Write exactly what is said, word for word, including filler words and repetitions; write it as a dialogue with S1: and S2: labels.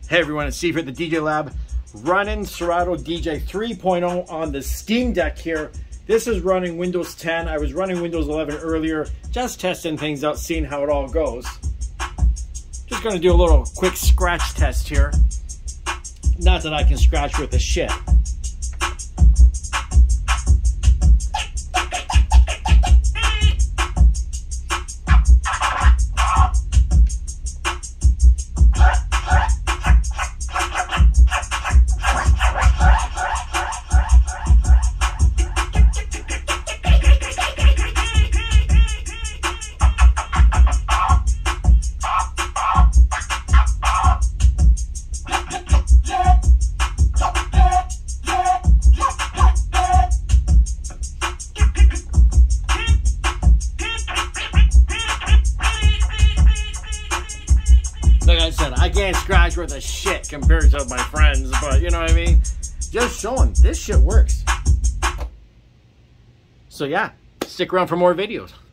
S1: Hey everyone, it's Steve here at the D J Lab, running Serato D J three point oh on the Steam Deck here. This is running Windows ten. I was running Windows eleven earlier, just testing things out, seeing how it all goes. Just gonna do a little quick scratch test here. Not that I can scratch with the shit. Like I said, I can't scratch worth a shit compared to my friends, but you know what I mean? Just showing this shit works. So yeah, stick around for more videos.